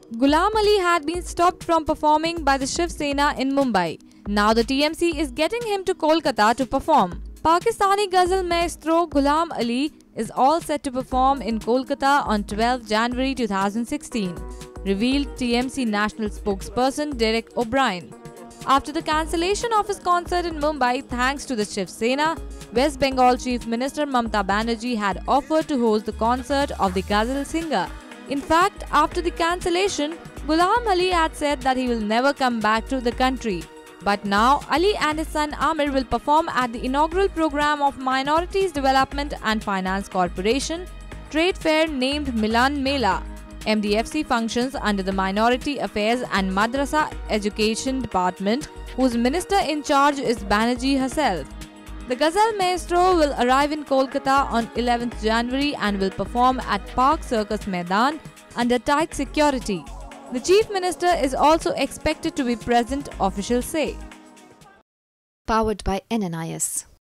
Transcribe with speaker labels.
Speaker 1: Ghulam Ali had been stopped from performing by the Shiv Sena in Mumbai. Now the TMC is getting him to Kolkata to perform. Pakistani ghazal maestro Ghulam Ali is all set to perform in Kolkata on 12 January 2016, revealed TMC national spokesperson Derek O'Brien. After the cancellation of his concert in Mumbai thanks to the Shiv Sena, West Bengal Chief Minister Mamata Banerjee had offered to host the concert of the ghazal singer. In fact, after the cancellation, Ghulam Ali had said that he will never come back to the country. But now, Ali and his son Amir will perform at the inaugural program of Minorities Development and Finance Corporation trade fair named Milan Mela. MDFC functions under the Minority Affairs and Madrasa Education Department, whose minister in charge is Banerjee herself. The Ghazal Maestro will arrive in Kolkata on 11th January and will perform at Park Circus Maidan under tight security. The Chief Minister is also expected to be present, officials say.
Speaker 2: Powered by NNIS.